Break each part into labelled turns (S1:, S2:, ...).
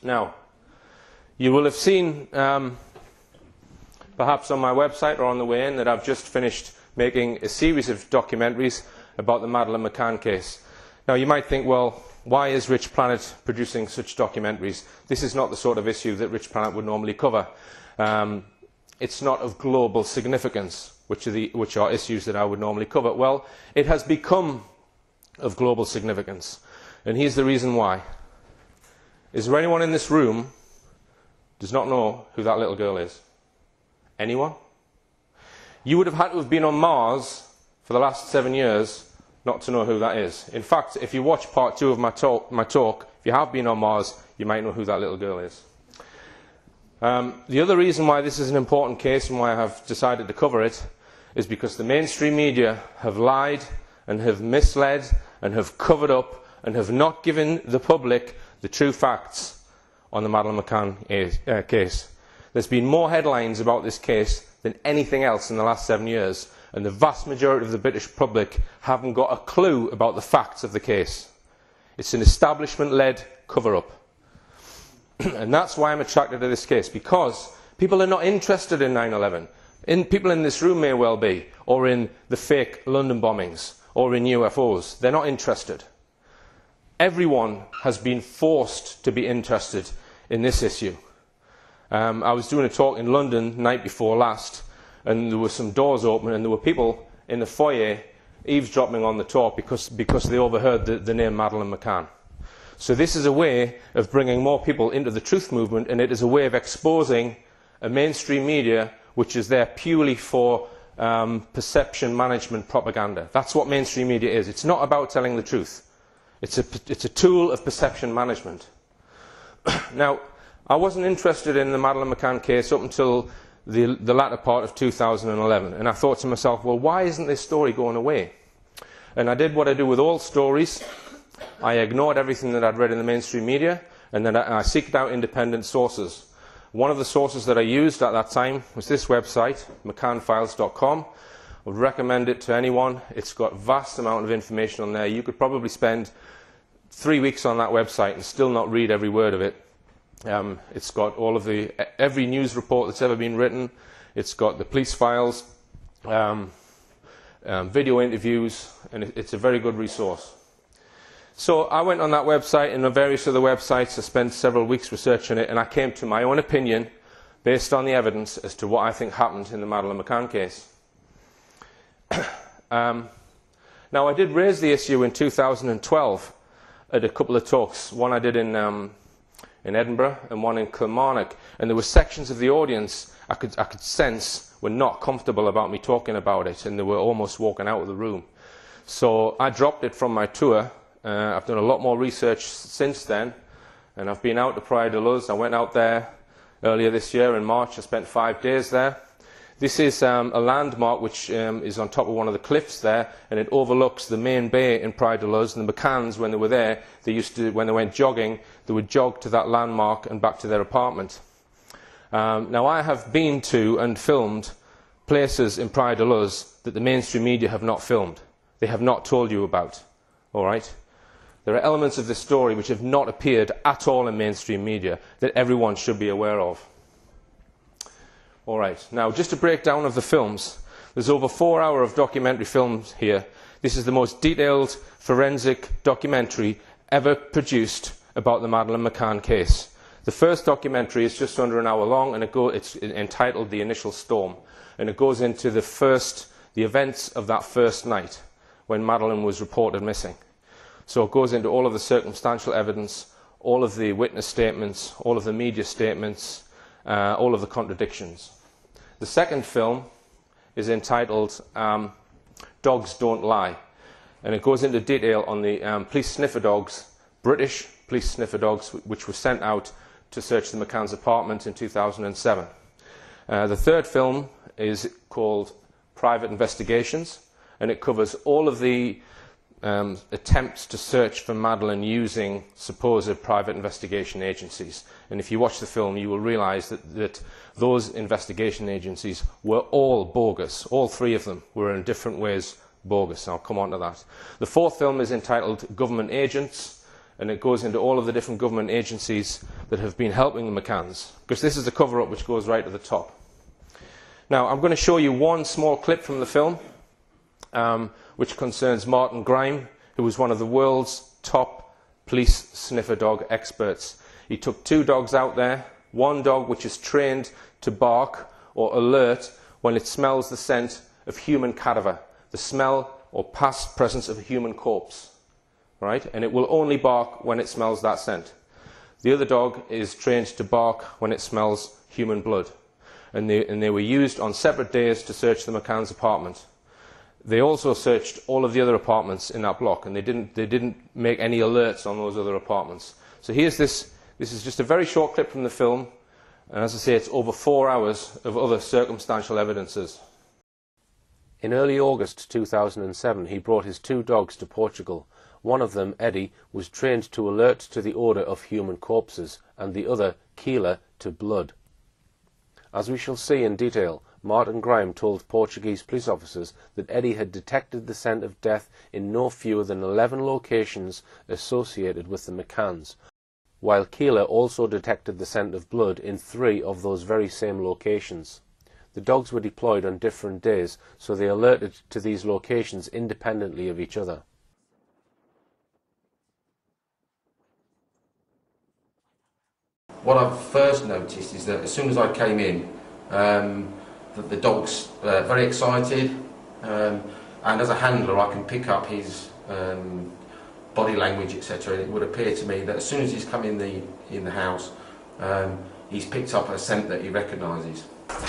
S1: Now, you will have seen, perhaps on my website or on the way in, that I've just finished making a series of documentaries about the Madeleine McCann case. Now, you might think, well, why is Rich Planet producing such documentaries? This is not the sort of issue that Rich Planet would normally cover. It's not of global significance, which are issues that I would normally cover. Well, it has become of global significance, and here's the reason why. Is there anyone in this room who does not know who that little girl is? Anyone? You would have had to have been on Mars for the last 7 years not to know who that is. In fact, if you watch part 2 of my talk, if you have been on Mars, you might know who that little girl is. The other reason why this is an important case and why I have decided to cover it is because the mainstream media have lied and have misled and have covered up and have not given the public the true facts on the Madeleine McCann case. There's been more headlines about this case than anything else in the last 7 years, and the vast majority of the British public haven't got a clue about the facts of the case. It's an establishment-led cover-up. And that's why I'm attracted to this case, because people are not interested in 9/11. People in this room may well be, or in the fake London bombings, or in UFOs. They're not interested. Everyone has been forced to be interested in this issue. I was doing a talk in London the night before last, and there were some doors open, and there were people in the foyer eavesdropping on the talk because they overheard the name Madeleine McCann. So this is a way of bringing more people into the truth movement, and it is a way of exposing a mainstream media which is there purely for perception management propaganda. That's what mainstream media is. It's not about telling the truth. It's a tool of perception management. Now, I wasn't interested in the Madeleine McCann case up until the latter part of 2011, and I thought to myself, well, why isn't this story going away? And I did what I do with all stories. I ignored everything that I'd read in the mainstream media, and then I seeked out independent sources. One of the sources that I used at that time was this website, McCannfiles.com. I would recommend it to anyone. It's got a vast amount of information on there. You could probably spend 3 weeks on that website and still not read every word of it. It's got all of every news report that's ever been written. It's got the police files, video interviews, and it's a very good resource. So I went on that website and on various other websites. I spent several weeks researching it, and I came to my own opinion based on the evidence as to what I think happened in the Madeleine McCann case. Now, I did raise the issue in 2012 at a couple of talks. One I did in Edinburgh and one in Kilmarnock, and there were sections of the audience I could sense were not comfortable about me talking about it, and they were almost walking out of the room. So I dropped it from my tour. I've done a lot more research since then, and I've been out to Praia de Luz. I went out there earlier this year in March. I spent 5 days there. This is a landmark which is on top of one of the cliffs there, and it overlooks the main bay in Praia de Luz. And the McCanns, when they were there, they used to, when they went jogging, they would jog to that landmark and back to their apartment. Now, I have been to and filmed places in Praia de Luz that the mainstream media have not filmed. They have not told you about. All right? There are elements of this story which have not appeared at all in mainstream media that everyone should be aware of. All right, now just a breakdown of the films. There's over 4 hours of documentary films here. This is the most detailed forensic documentary ever produced about the Madeleine McCann case. The first documentary is just under an hour long, and it's entitled The Initial Storm, and it goes into the events of that first night when Madeleine was reported missing. So it goes into all of the circumstantial evidence, all of the witness statements, all of the media statements, all of the contradictions. The second film is entitled Dogs Don't Lie, and it goes into detail on the police sniffer dogs, British police sniffer dogs, which were sent out to search the McCann's apartment in 2007. The third film is called Private Investigations, and it covers all of the attempts to search for Madeleine using supposed private investigation agencies. And if you watch the film, you will realise that those investigation agencies were all bogus. All 3 of them were in different ways bogus. I'll come on to that. The fourth film is entitled Government Agents, and it goes into all of the different government agencies that have been helping the McCanns, because this is the cover-up which goes right to the top. Now, I'm going to show you one small clip from the film, which concerns Martin Grime, who was one of the world's top police sniffer dog experts. He took 2 dogs out there, one dog which is trained to bark or alert when it smells the scent of human cadaver, the smell or past presence of a human corpse, right? And it will only bark when it smells that scent. The other dog is trained to bark when it smells human blood. And they were used on separate days to search the McCann's apartment. They also searched all of the other apartments in that block, and they didn't make any alerts on those other apartments. So here's this is just a very short clip from the film, and as I say, it's over 4 hours of other circumstantial evidences.
S2: In early August 2007, he brought his 2 dogs to Portugal. One of them, Eddie, was trained to alert to the odour of human corpses, and the other, Keela, to blood. As we shall see in detail, Martin Grime told Portuguese police officers that Eddie had detected the scent of death in no fewer than 11 locations associated with the McCanns, while Keela also detected the scent of blood in 3 of those very same locations. The dogs were deployed on different days, so they alerted to these locations independently of each other.
S3: What I've first noticed is that as soon as I came in, that the dog's very excited, and as a handler I can pick up his body language, etc. And it would appear to me that as soon as he's come in the house, he's picked up a scent that he recognises.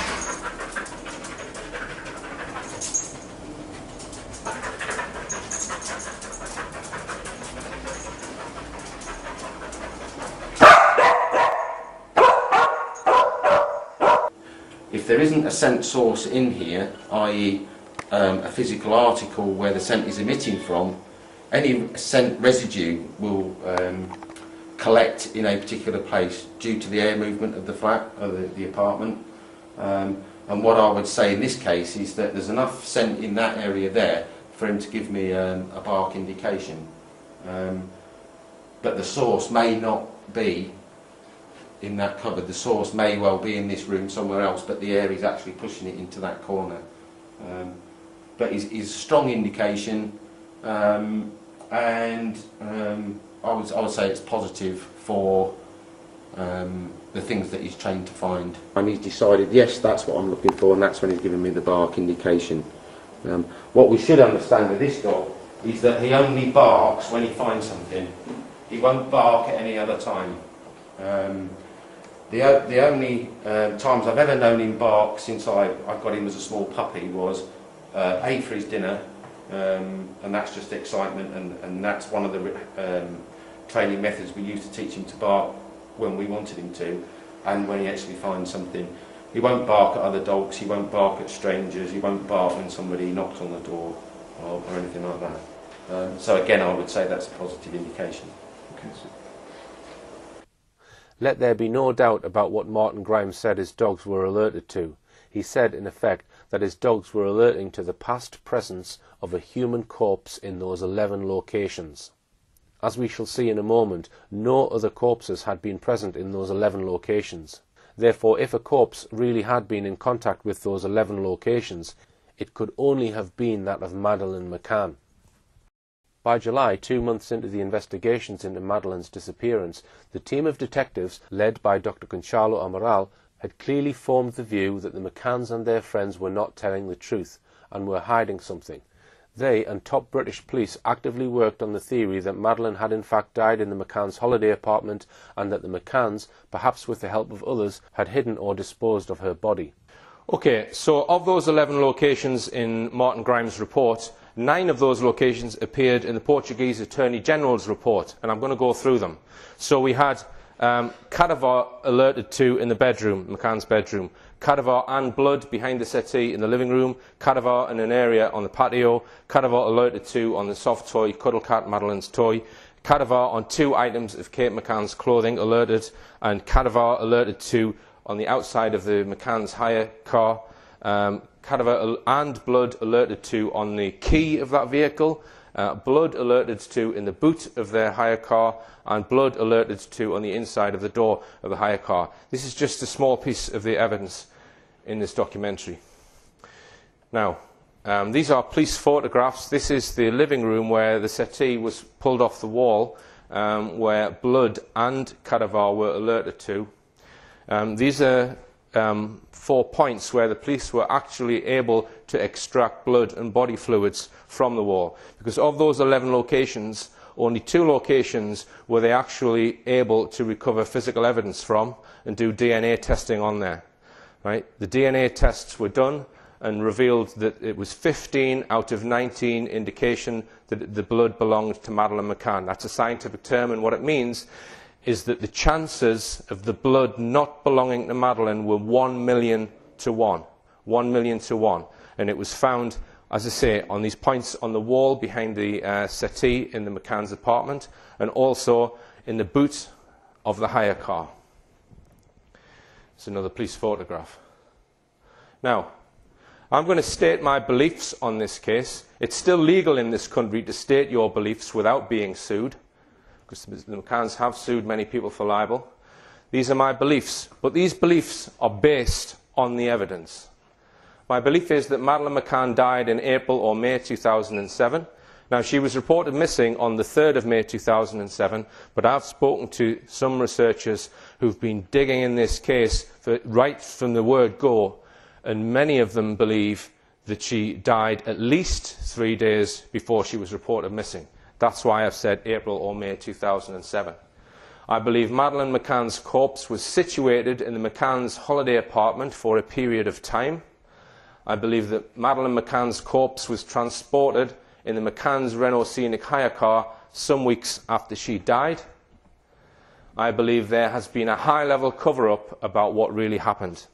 S3: If there isn't a scent source in here, i.e. a physical article where the scent is emitting from, any scent residue will collect in a particular place due to the air movement of the flat, or the apartment. And what I would say in this case is that there's enough scent in that area there for him to give me a bark indication. But the source may not be in that cupboard. The source may well be in this room somewhere else, but the air is actually pushing it into that corner. But it's a strong indication, and I would say it's positive for the things that he's trained to find. And he's decided, yes, that's what I'm looking for, and that's when he's given me the bark indication. What we should understand with this dog is that he only barks when he finds something. He won't bark at any other time. The only times I've ever known him bark since I got him as a small puppy was A, for his dinner, and that's just excitement, and that's one of the training methods we used to teach him to bark when we wanted him to, and when he actually finds something. He won't bark at other dogs, he won't bark at strangers, he won't bark when somebody knocks on the door or anything like that. So again, I would say that's a positive indication. Okay.
S2: Let there be no doubt about what Martin Grime said his dogs were alerted to. He said, in effect, that his dogs were alerting to the past presence of a human corpse in those 11 locations. As we shall see in a moment, no other corpses had been present in those 11 locations. Therefore, if a corpse really had been in contact with those 11 locations, it could only have been that of Madeleine McCann. By July, 2 months into the investigations into Madeleine's disappearance, the team of detectives, led by Dr. Gonçalo Amaral, had clearly formed the view that the McCanns and their friends were not telling the truth, and were hiding something. They and top British police actively worked on the theory that Madeleine had in fact died in the McCanns' holiday apartment, and that the McCanns, perhaps with the help of others, had hidden or disposed of her body.
S1: Okay, so of those 11 locations in Martin Grime's report, 9 of those locations appeared in the Portuguese Attorney General's report, and I'm going to go through them. So we had cadaver alerted to in the bedroom, McCann's bedroom, cadaver and blood behind the settee in the living room, cadaver in an area on the patio, cadaver alerted to on the soft toy Cuddle Cat, Madeleine's toy, cadaver on 2 items of Kate McCann's clothing alerted, and cadaver alerted to on the outside of the McCann's hire car, cadaver and blood alerted to on the key of that vehicle, blood alerted to in the boot of their hire car, and blood alerted to on the inside of the door of the hire car. This is just a small piece of the evidence in this documentary. Now, these are police photographs. This is the living room where the settee was pulled off the wall, where blood and cadaver were alerted to. These are 4 points where the police were actually able to extract blood and body fluids from the wall. Because of those 11 locations, only 2 locations were they actually able to recover physical evidence from and do DNA testing on there. Right? The DNA tests were done and revealed that it was 15 out of 19 indication that the blood belonged to Madeleine McCann. That's a scientific term, and what it means is that the chances of the blood not belonging to Madeleine were 1 million to 1. 1 million to 1. And it was found, as I say, on these points on the wall behind the settee in the McCann's apartment, and also in the boot of the hire car. It's another police photograph. Now, I'm going to state my beliefs on this case. It's still legal in this country to state your beliefs without being sued, because the McCanns have sued many people for libel. These are my beliefs, but these beliefs are based on the evidence. My belief is that Madeleine McCann died in April or May 2007. Now, she was reported missing on the 3rd of May 2007, but I've spoken to some researchers who've been digging in this case right from the word go, and many of them believe that she died at least 3 days before she was reported missing. That's why I've said April or May 2007. I believe Madeleine McCann's corpse was situated in the McCann's holiday apartment for a period of time. I believe that Madeleine McCann's corpse was transported in the McCann's Renault Scenic hire car some weeks after she died. I believe there has been a high-level cover-up about what really happened.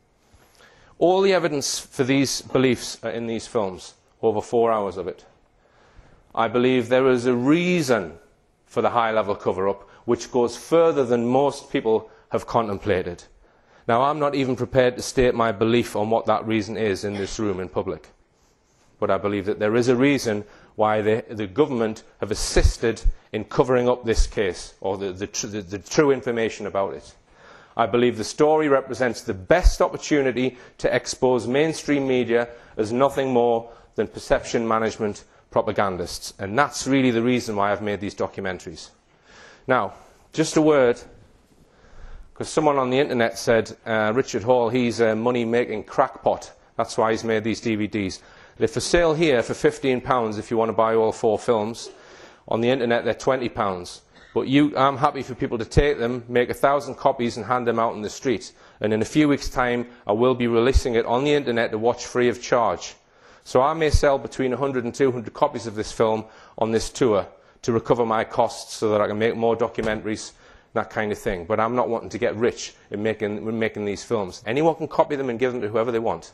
S1: All the evidence for these beliefs are in these films, over 4 hours of it. I believe there is a reason for the high-level cover-up, which goes further than most people have contemplated. Now, I'm not even prepared to state my belief on what that reason is in this room in public. But I believe that there is a reason why the government have assisted in covering up this case, or the true information about it. I believe the story represents the best opportunity to expose mainstream media as nothing more than perception management propagandists. And that's really the reason why I've made these documentaries. Now, just a word, because someone on the internet said, Richard Hall, he's a money-making crackpot. That's why he's made these DVDs. They're for sale here for £15 if you want to buy all 4 films. On the internet, they're £20. But I'm happy for people to take them, make 1,000 copies and hand them out in the street. And in a few weeks' time, I will be releasing it on the internet to watch free of charge. So I may sell between 100 and 200 copies of this film on this tour to recover my costs so that I can make more documentaries, that kind of thing. But I'm not wanting to get rich in making these films. Anyone can copy them and give them to whoever they want.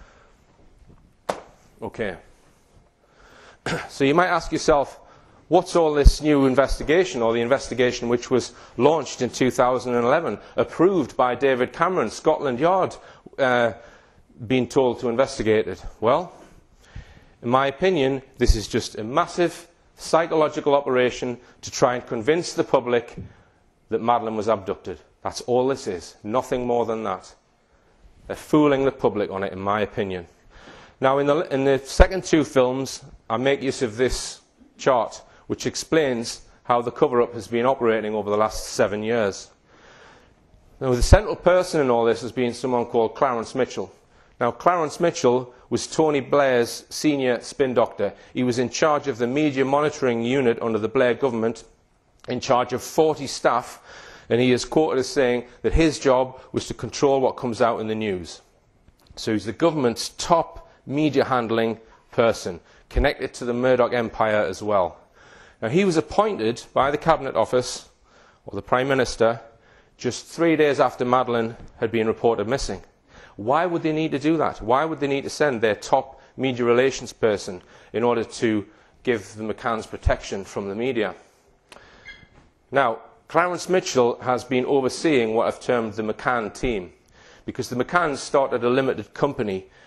S1: Okay. So you might ask yourself, what's all this new investigation, or the investigation which was launched in 2011, approved by David Cameron, Scotland Yard, being told to investigate it? Well, in my opinion, this is just a massive psychological operation to try and convince the public that Madeleine was abducted. That's all this is, nothing more than that. They're fooling the public on it, in my opinion. Now, in the second 2 films, I make use of this chart, which explains how the cover-up has been operating over the last 7 years. Now, the central person in all this has been someone called Clarence Mitchell. Now, Clarence Mitchell was Tony Blair's senior spin doctor. He was in charge of the media monitoring unit under the Blair government, in charge of 40 staff, and he is quoted as saying that his job was to control what comes out in the news. So he's the government's top media handling person, connected to the Murdoch empire as well. Now, he was appointed by the Cabinet Office, or the Prime Minister, just 3 days after Madeleine had been reported missing. Why would they need to do that? Why would they need to send their top media relations person in order to give the McCanns protection from the media? Now, Clarence Mitchell has been overseeing what I've termed the McCann team, because the McCanns started a limited company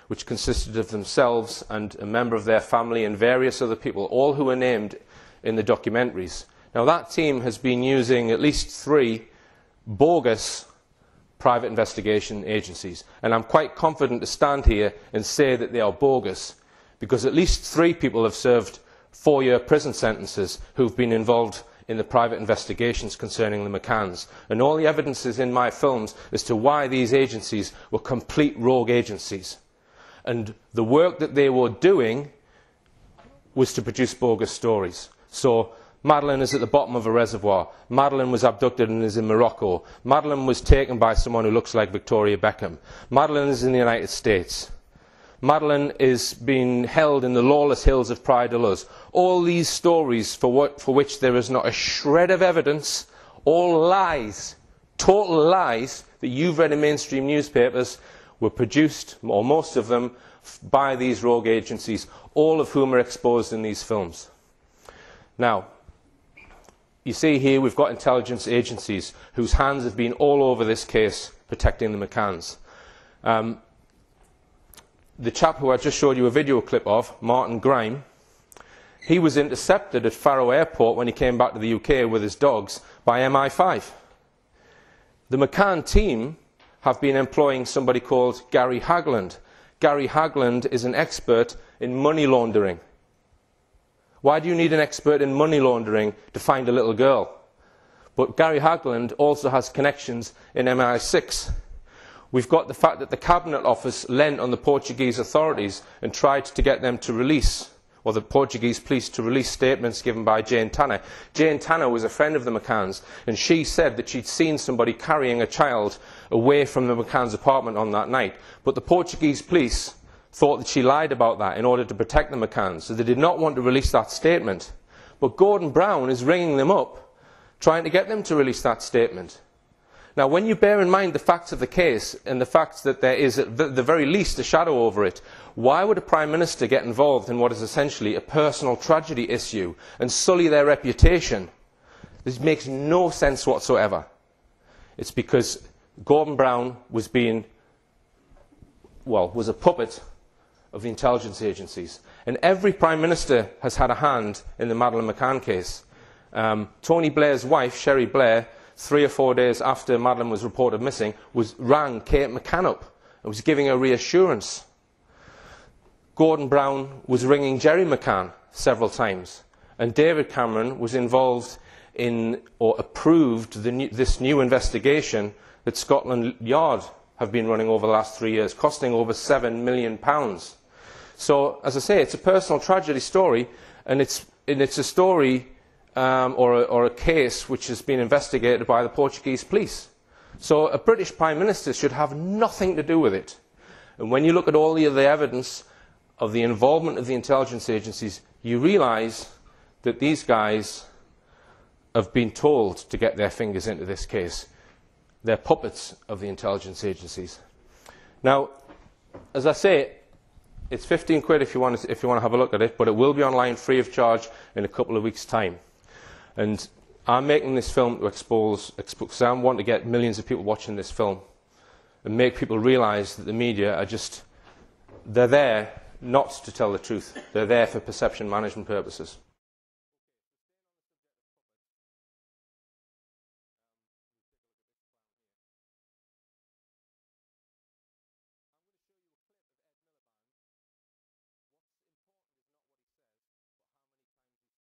S1: which consisted of themselves and a member of their family and various other people, all who were named in the documentaries. Now, that team has been using at least 3 bogus private investigation agencies, and I'm quite confident to stand here and say that they are bogus, because at least 3 people have served 4-year prison sentences who've been involved in the private investigations concerning the McCanns, and all the evidence is in my films as to why these agencies were complete rogue agencies, and the work that they were doing was to produce bogus stories. So Madeleine is at the bottom of a reservoir. Madeleine was abducted and is in Morocco. Madeleine was taken by someone who looks like Victoria Beckham. Madeleine is in the United States. Madeleine is being held in the lawless hills of Praia de Luz. All these stories for which there is not a shred of evidence, all lies, total lies that you've read in mainstream newspapers, were produced, or most of them, by these rogue agencies, all of whom are exposed in these films. Now, you see here we've got intelligence agencies whose hands have been all over this case protecting the McCanns. The chap who I just showed you a video clip of, Martin Grime, he was intercepted at Faro Airport when he came back to the UK with his dogs by MI5. The McCann team have been employing somebody called Gary Hagland. Gary Hagland is an expert in money laundering. Why do you need an expert in money laundering to find a little girl? But Gary Hagland also has connections in MI6. We've got the fact that the Cabinet Office lent on the Portuguese authorities and tried to get them to release, or the Portuguese police to release statements given by Jane Tanner. Jane Tanner was a friend of the McCanns, and she said that she'd seen somebody carrying a child away from the McCanns' apartment on that night. But the Portuguese police thought that she lied about that in order to protect the McCanns, so they did not want to release that statement. But Gordon Brown is ringing them up, trying to get them to release that statement. Now, when you bear in mind the facts of the case and the fact that there is at the very least a shadow over it, why would a Prime Minister get involved in what is essentially a personal tragedy issue and sully their reputation? This makes no sense whatsoever. It's because Gordon Brown was a puppet of the intelligence agencies. And every Prime Minister has had a hand in the Madeleine McCann case. Tony Blair's wife, Sherry Blair, 3 or 4 days after Madeleine was reported missing, rang Kate McCann up and was giving her reassurance. Gordon Brown was ringing Jerry McCann several times, and David Cameron was involved in or approved this new investigation that Scotland Yard have been running over the last 3 years, costing over £7 million. So, as I say, it's a personal tragedy story, and it's a story or a case which has been investigated by the Portuguese police. So a British Prime Minister should have nothing to do with it. And when you look at all the other evidence of the involvement of the intelligence agencies, you realise that these guys have been told to get their fingers into this case. They're puppets of the intelligence agencies. Now, as I say, it's 15 quid if you want to have a look at it, but it will be online free of charge in a couple of weeks' time. And I'm making this film to expose, because I want to get millions of people watching this film and make people realise that the media are they're there not to tell the truth. They're there for perception management purposes.